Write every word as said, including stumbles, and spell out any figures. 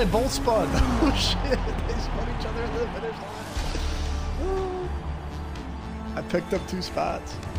they both spun. Oh shit, they spun each other at the finish line. I picked up two spots.